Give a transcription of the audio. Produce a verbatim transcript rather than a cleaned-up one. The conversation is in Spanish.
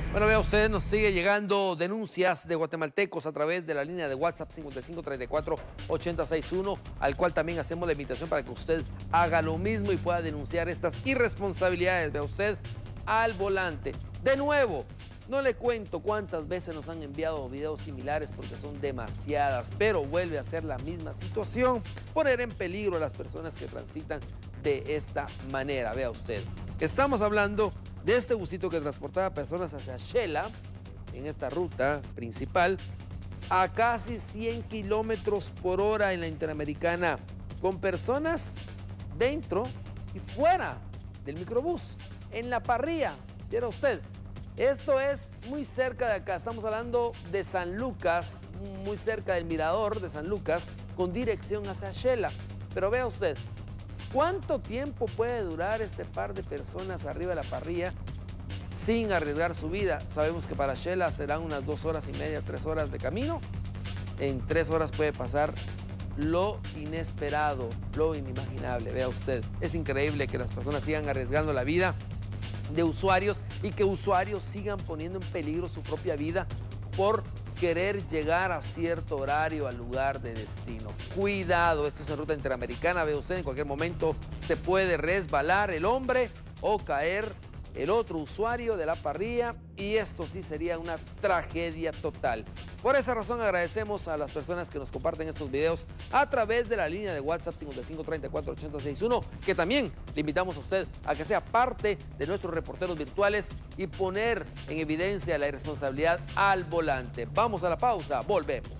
Bueno, vea usted, nos sigue llegando denuncias de guatemaltecos a través de la línea de WhatsApp cinco cinco tres cuatro ocho cero seis uno, al cual también hacemos la invitación para que usted haga lo mismo y pueda denunciar estas irresponsabilidades, vea usted, al volante. De nuevo, no le cuento cuántas veces nos han enviado videos similares porque son demasiadas, pero vuelve a ser la misma situación, poner en peligro a las personas que transitan de esta manera, vea usted. Estamos hablando de este busito que transportaba personas hacia Shela, en esta ruta principal, a casi cien kilómetros por hora en la Interamericana, con personas dentro y fuera del microbús, en la parrilla, viera usted. Esto es muy cerca de acá, estamos hablando de San Lucas, muy cerca del mirador de San Lucas, con dirección hacia Shela. Pero vea usted, ¿cuánto tiempo puede durar este par de personas arriba de la parrilla sin arriesgar su vida? Sabemos que para Shela serán unas dos horas y media, tres horas de camino. En tres horas puede pasar lo inesperado, lo inimaginable. Vea usted, es increíble que las personas sigan arriesgando la vida de usuarios y que usuarios sigan poniendo en peligro su propia vida por querer llegar a cierto horario al lugar de destino. Cuidado, esto es en ruta interamericana, ve usted, en cualquier momento se puede resbalar el hombre o caer el otro usuario de la parrilla y esto sí sería una tragedia total. Por esa razón agradecemos a las personas que nos comparten estos videos a través de la línea de WhatsApp cinco cinco tres cuatro ocho cero seis uno, que también le invitamos a usted a que sea parte de nuestros reporteros virtuales y poner en evidencia la irresponsabilidad al volante. Vamos a la pausa, volvemos.